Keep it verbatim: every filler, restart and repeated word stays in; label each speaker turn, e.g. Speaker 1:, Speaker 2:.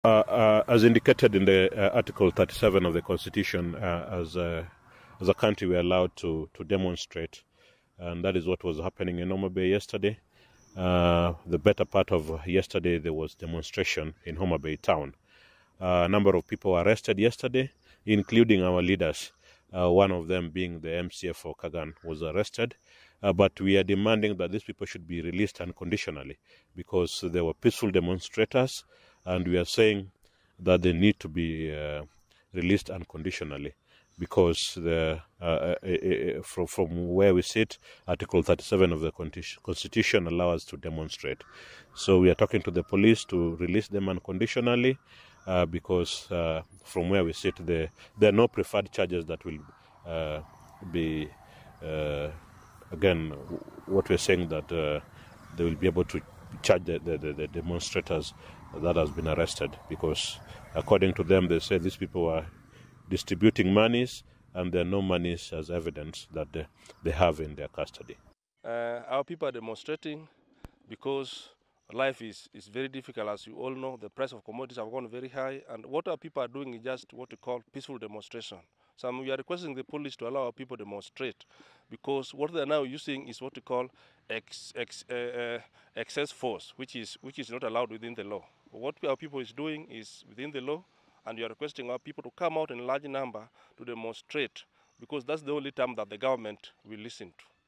Speaker 1: uh, as indicated in the uh, Article thirty-seven of the Constitution, uh, as, a, as a country we are allowed to, to demonstrate, and that is what was happening in Homa Bay yesterday. Uh, the better part of yesterday, there was demonstration in Homa Bay town. Uh, a number of people were arrested yesterday, including our leaders. Uh, one of them being the M C A for Kagan was arrested. Uh, but we are demanding that these people should be released unconditionally because they were peaceful demonstrators, and we are saying that they need to be uh, released unconditionally because the, uh, uh, uh, from, from where we sit, Article thirty-seven of the Constitution allows us to demonstrate. So we are talking to the police to release them unconditionally uh, because uh, from where we sit, there, there are no preferred charges that will uh, be... Uh, Again, what we're saying that uh, they will be able to charge the, the, the, the demonstrators that has been arrested because according to them, they say these people are distributing monies and there are no monies as evidence that they, they have in their custody.
Speaker 2: Uh, our people are demonstrating because life is, is very difficult. As you all know, the price of commodities have gone very high, and what our people are doing is just what we call peaceful demonstration. So we are requesting the police to allow our people to demonstrate because what they are now using is what we call ex, ex, uh, uh, excess force, which is, which is not allowed within the law. What our people is doing is within the law, and we are requesting our people to come out in a large number to demonstrate because that's the only time that the government will listen to.